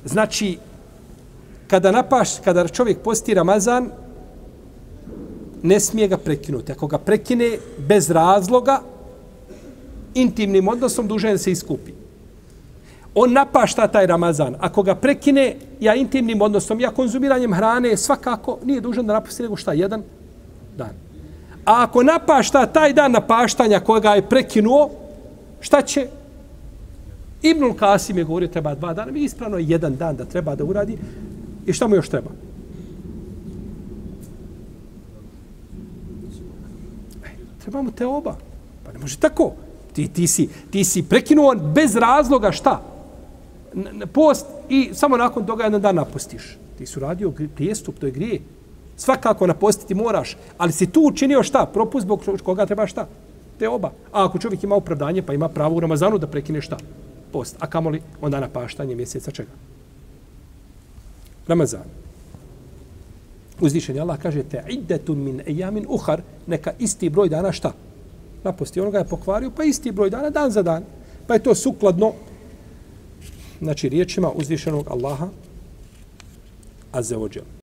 Znači, kada čovjek posti Ramazan, ne smije ga prekinuti. Ako ga prekine bez razloga, intimnim odnosom dužan da se iskupi. On napašta taj Ramazan. Ako ga prekine, ja intimnim odnosom, ja konzumiranjem hrane, svakako nije dužan da napusti nego šta, jedan dan. A ako napašta taj dan napaštanja koga je prekinuo, šta će? Ibnul Kasim je govorio treba 2 dana, ispravno je 1 dan da treba da uradi. I šta mu još treba? Treba mu te oba. Pa ne može tako. Ti si prekinuo bez razloga šta? Post i samo nakon toga 1 dan napustiš. Ti si uradio prijestup, to je grije. Svakako napostiti moraš, ali si tu učinio šta? Propust zbog koga treba šta? Te oba. A ako čovjek ima opravdanje, pa ima pravo u Ramazanu da prekine šta? Post. A kamoli onda napaštanje mjeseca čega? Ramazan. Uzvišeni Allah kaže te iddetun min ejamin uhar, neka isti broj dana šta? Naposti. On ga je pokvario, pa isti broj dana, dan za dan. Pa je to sukladno znači riječima uzvišenog Allaha azza wa džal.